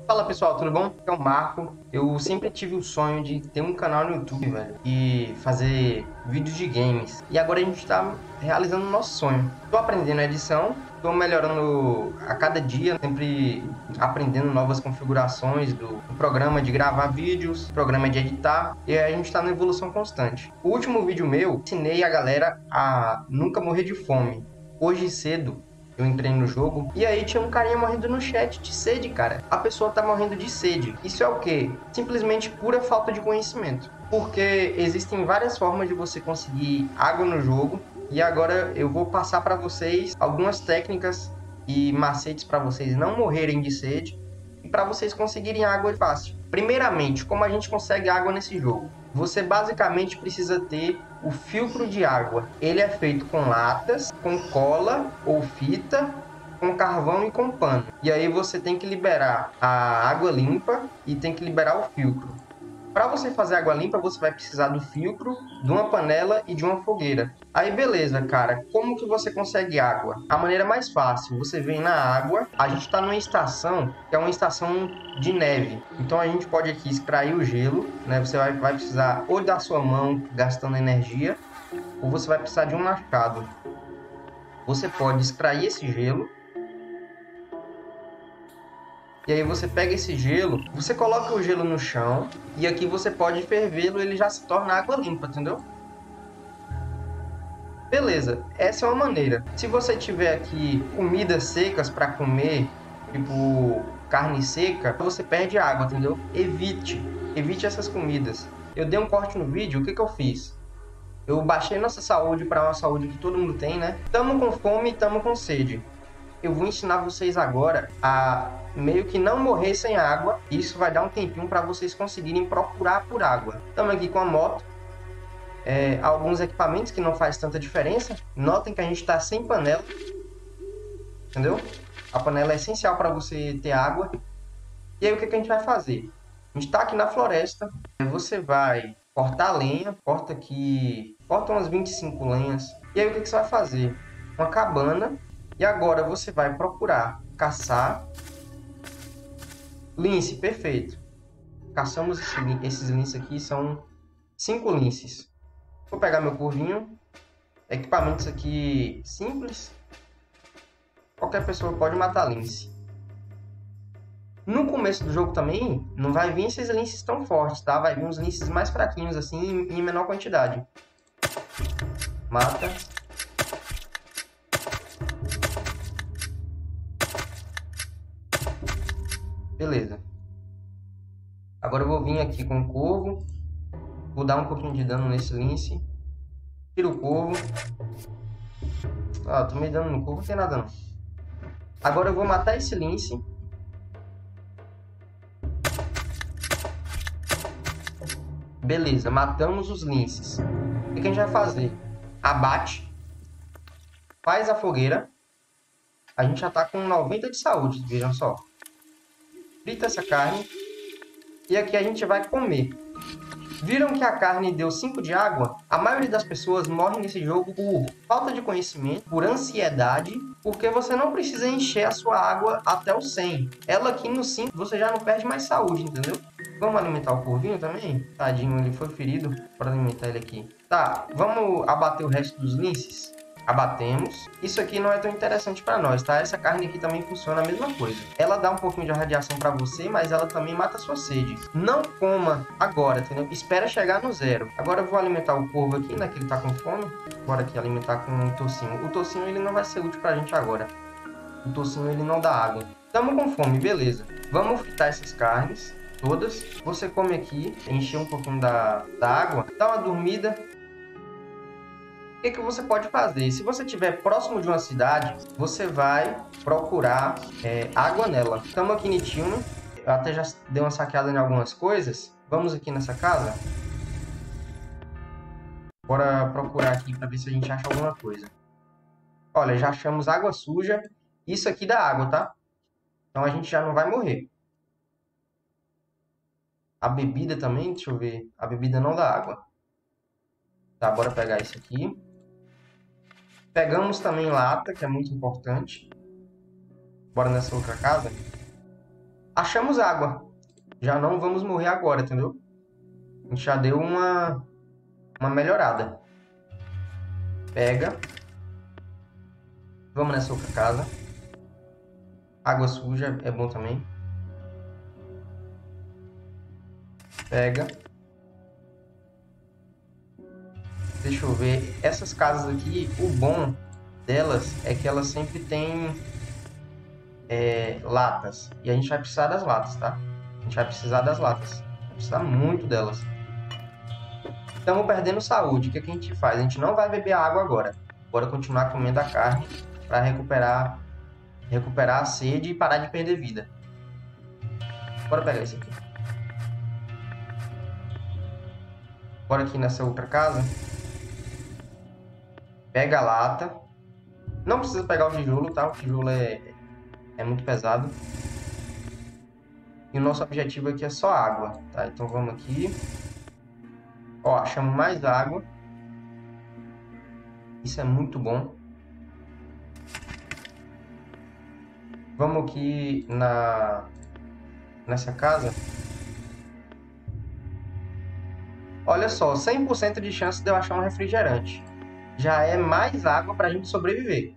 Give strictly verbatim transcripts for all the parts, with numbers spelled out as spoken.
Fala pessoal, tudo bom? É o Marco. Eu sempre tive o sonho de ter um canal no YouTube, velho, e fazer vídeos de games. E agora a gente tá realizando o nosso sonho. Tô aprendendo a edição, tô melhorando a cada dia, sempre aprendendo novas configurações do, do programa de gravar vídeos, programa de editar, e a gente tá na evolução constante. O último vídeo meu, ensinei a galera a nunca morrer de fome. Hoje cedo, eu entrei no jogo e aí tinha um carinha morrendo no chat de sede, cara. A pessoa tá morrendo de sede. Isso é o quê? Simplesmente pura falta de conhecimento. Porque existem várias formas de você conseguir água no jogo. E agora eu vou passar para vocês algumas técnicas e macetes para vocês não morrerem de sede e para vocês conseguirem água fácil. Primeiramente, como a gente consegue água nesse jogo? Você basicamente precisa ter o filtro de água. Ele é feito com latas, com cola ou fita, com carvão e com pano. E aí você tem que liberar a água limpa e tem que liberar o filtro. Para você fazer água limpa, você vai precisar do filtro, de uma panela e de uma fogueira. Aí beleza, cara, como que você consegue água? A maneira mais fácil, você vem na água, a gente está numa estação, que é uma estação de neve. Então a gente pode aqui extrair o gelo, né? Você vai, vai precisar ou da sua mão, gastando energia, ou você vai precisar de um machado. Você pode extrair esse gelo, e aí você pega esse gelo, você coloca o gelo no chão e aqui você pode fervê-lo, ele já se torna água limpa, entendeu? Beleza, essa é uma maneira. Se você tiver aqui comidas secas para comer, tipo carne seca, você perde água, entendeu? Evite, evite essas comidas. Eu dei um corte no vídeo, o que que eu fiz? Eu baixei nossa saúde para uma saúde que todo mundo tem, né? Tamo com fome, tamo com sede. Eu vou ensinar vocês agora a meio que não morrer sem água. Isso vai dar um tempinho para vocês conseguirem procurar por água. Estamos aqui com a moto. É, alguns equipamentos que não faz tanta diferença. Notem que a gente está sem panela. Entendeu? A panela é essencial para você ter água. E aí o que, que a gente vai fazer? A gente está aqui na floresta. Você vai cortar a lenha. Corta aqui... Corta umas vinte e cinco lenhas. E aí o que, que você vai fazer? Uma cabana. E agora você vai procurar caçar lince, perfeito. Caçamos esse, esses linces aqui, são cinco linces. Vou pegar meu curvinho. Equipamentos aqui simples. Qualquer pessoa pode matar lince. No começo do jogo também, não vai vir esses linces tão fortes, tá? Vai vir uns linces mais fraquinhos assim, em menor quantidade. Mata. Beleza. Agora eu vou vir aqui com o corvo. Vou dar um pouquinho de dano nesse lince. Tira o corvo. Ah, tomei dano no corvo, não tem nada não. Agora eu vou matar esse lince. Beleza, matamos os linces. O que a gente vai fazer? Abate. Faz a fogueira. A gente já tá com noventa de saúde, vejam só. Frita essa carne. E aqui a gente vai comer. Viram que a carne deu cinco de água? A maioria das pessoas morre nesse jogo por falta de conhecimento, por ansiedade, porque você não precisa encher a sua água até o cem. Ela aqui no cinco você já não perde mais saúde, entendeu? Vamos alimentar o corvinho também? Tadinho, ele foi ferido. Para alimentar ele aqui. Tá, vamos abater o resto dos linces? Abatemos. Isso aqui não é tão interessante para nós, tá? Essa carne aqui também funciona a mesma coisa. Ela dá um pouquinho de radiação para você, mas ela também mata a sua sede. Não coma agora, entendeu? Espera chegar no zero. Agora eu vou alimentar o corvo aqui, né? Que ele tá com fome. Bora aqui alimentar com o tocinho. O tocinho ele não vai ser útil pra gente agora. O tocinho ele não dá água. Tamo com fome, beleza. Vamos fritar essas carnes todas. Você come aqui, encher um pouquinho da, da água. Dá uma dormida. O que, que você pode fazer? Se você estiver próximo de uma cidade, você vai procurar é, água nela. Estamos aqui em Tilno. Eu até já dei uma saqueada em algumas coisas. Vamos aqui nessa casa. Bora procurar aqui para ver se a gente acha alguma coisa. Olha, já achamos água suja. Isso aqui dá água, tá? Então a gente já não vai morrer. A bebida também, deixa eu ver. A bebida não dá água. Tá, bora pegar isso aqui. Pegamos também lata, que é muito importante. Bora nessa outra casa. Achamos água. Já não vamos morrer agora, entendeu? A gente já deu uma, uma melhorada. Pega. Vamos nessa outra casa. Água suja é bom também. Pega. Deixa eu ver. Essas casas aqui, o bom delas é que elas sempre têm é, latas. E a gente vai precisar das latas, tá? A gente vai precisar das latas. Vai precisar muito delas. Estamos perdendo saúde. O que, é que a gente faz? A gente não vai beber água agora. Bora continuar comendo a carne para recuperar, recuperar a sede e parar de perder vida. Bora pegar isso aqui. Bora aqui nessa outra casa. Pega a lata. Não precisa pegar o tijolo, tá? O tijolo é, é muito pesado. E o nosso objetivo aqui é só água, tá? Então vamos aqui. Ó, achamos mais água. Isso é muito bom. Vamos aqui na nessa casa. Olha só, cem por cento de chance de eu achar um refrigerante. Já é mais água para a gente sobreviver.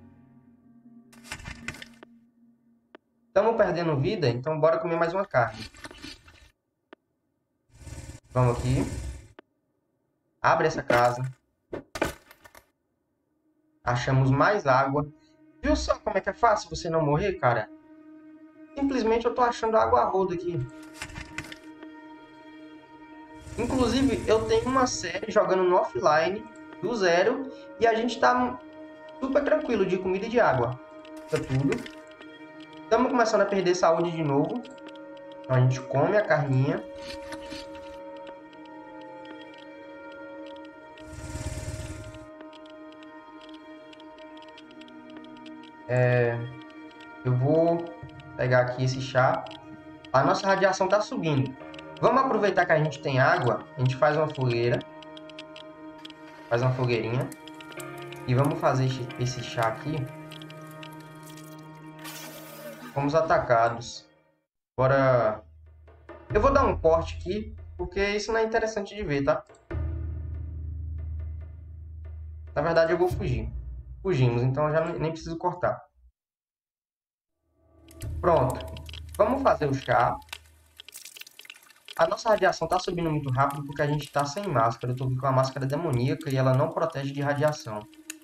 Estamos perdendo vida, então bora comer mais uma carne. Vamos aqui. Abre essa casa. Achamos mais água. Viu só como é que é fácil você não morrer, cara? Simplesmente eu tô achando água a rodo aqui. Inclusive, eu tenho uma série jogando no offline, do zero, e a gente tá super tranquilo de comida e de água. Tá tudo. Estamos começando a perder saúde de novo. Então a gente come a carninha. É... Eu vou pegar aqui esse chá. A nossa radiação tá subindo. Vamos aproveitar que a gente tem água. A gente faz uma fogueira. Faz uma fogueirinha. E vamos fazer esse chá aqui. Fomos atacados. Bora... Eu vou dar um corte aqui, porque isso não é interessante de ver, tá? Na verdade, eu vou fugir. Fugimos, então eu já nem preciso cortar. Pronto. Vamos fazer o chá. A nossa radiação está subindo muito rápido porque a gente está sem máscara. Eu estou com a máscara demoníaca e ela não protege de radiação.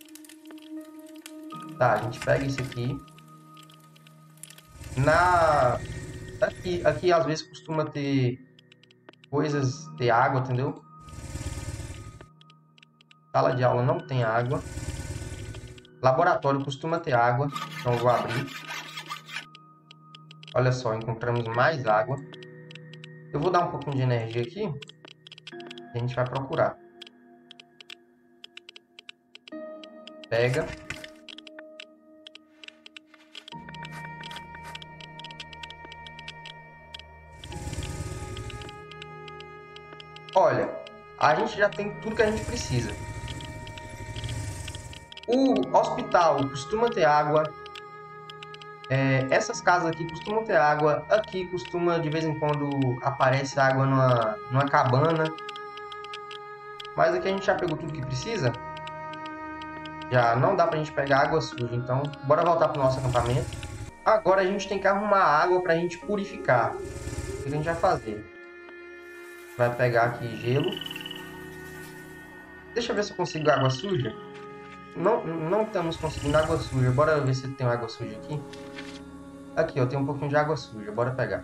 Tá, a gente pega isso aqui. Na... Aqui, aqui às vezes costuma ter coisas, ter água, entendeu? Sala de aula não tem água. Laboratório costuma ter água, então eu vou abrir. Olha só, encontramos mais água. Eu vou dar um pouquinho de energia aqui. E a gente vai procurar. Pega. Olha, a gente já tem tudo que a gente precisa. O hospital costuma ter água. É, essas casas aqui costumam ter água. Aqui costuma, de vez em quando, aparece água numa, numa cabana. Mas aqui a gente já pegou tudo que precisa. Já não dá pra gente pegar água suja. Então, bora voltar pro nosso acampamento. Agora a gente tem que arrumar água pra gente purificar. O que a gente vai fazer? Vai pegar aqui gelo. Deixa eu ver se eu consigo água suja. Não, não estamos conseguindo água suja. Bora ver se tem água suja aqui. Aqui, ó, tem um pouquinho de água suja. Bora pegar.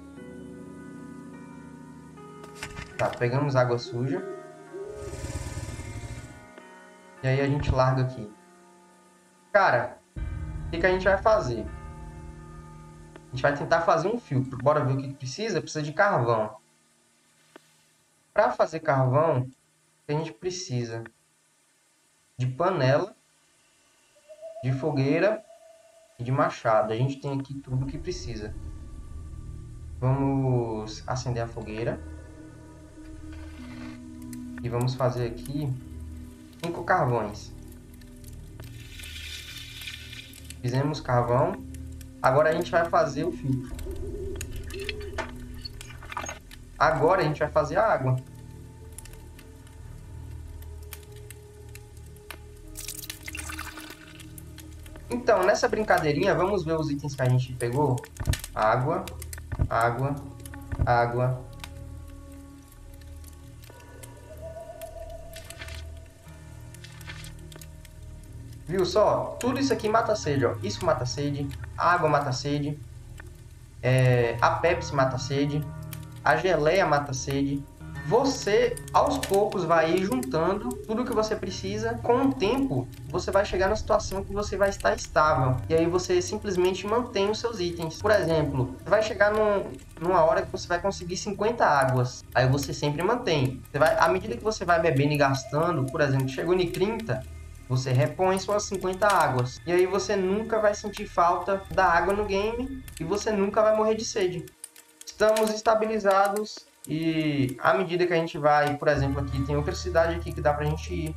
Tá, pegamos água suja. E aí a gente larga aqui. Cara, o que, que a gente vai fazer? A gente vai tentar fazer um filtro. Bora ver o que precisa. Precisa de carvão. Para fazer carvão, a gente precisa de panela, de fogueira e de machado. A gente tem aqui tudo que precisa. Vamos acender a fogueira. E vamos fazer aqui cinco carvões. Fizemos carvão. Agora a gente vai fazer o filtro. Agora a gente vai fazer a água. Então, nessa brincadeirinha, vamos ver os itens que a gente pegou. Água, água, água. Viu só? Tudo isso aqui mata a sede, ó. Isso mata a sede, a água mata a sede, é... a Pepsi mata a sede, a geleia mata a sede. Você, aos poucos, vai ir juntando tudo que você precisa. Com o tempo, você vai chegar na situação que você vai estar estável. E aí você simplesmente mantém os seus itens. Por exemplo, você vai chegar num, numa hora que você vai conseguir cinquenta águas. Aí você sempre mantém. Você vai, à medida que você vai bebendo e gastando, por exemplo, chegou em trinta, você repõe suas cinquenta águas. E aí você nunca vai sentir falta da água no game. E você nunca vai morrer de sede. Estamos estabilizados. E à medida que a gente vai, por exemplo, aqui tem outra cidade aqui que dá pra gente ir.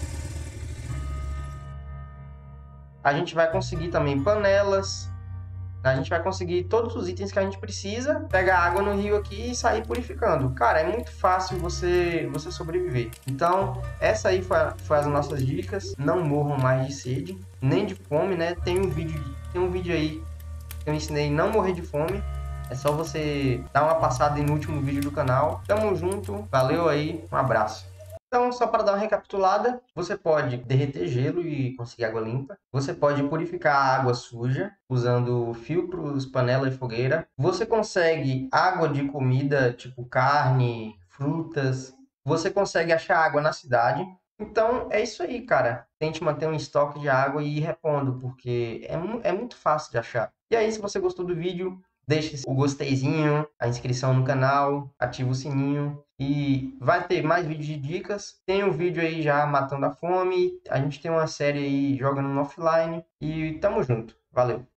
A gente vai conseguir também panelas. A gente vai conseguir todos os itens que a gente precisa, pegar água no rio aqui e sair purificando. Cara, é muito fácil você, você sobreviver. Então, essa aí foi, foi as nossas dicas. Não morram mais de sede, nem de fome, né? Tem um vídeo, tem um vídeo aí que eu ensinei não morrer de fome. É só você dar uma passada no último vídeo do canal. Tamo junto, valeu aí, um abraço. Então, só para dar uma recapitulada, você pode derreter gelo e conseguir água limpa. Você pode purificar a água suja usando filtros, panela e fogueira. Você consegue água de comida, tipo carne, frutas. Você consegue achar água na cidade. Então, é isso aí, cara. Tente manter um estoque de água e ir repondo, porque é, mu é muito fácil de achar. E aí, se você gostou do vídeo, deixe o gosteizinho, a inscrição no canal, ativa o sininho e vai ter mais vídeos de dicas. Tem um vídeo aí já matando a fome, a gente tem uma série aí jogando no offline e tamo junto. Valeu!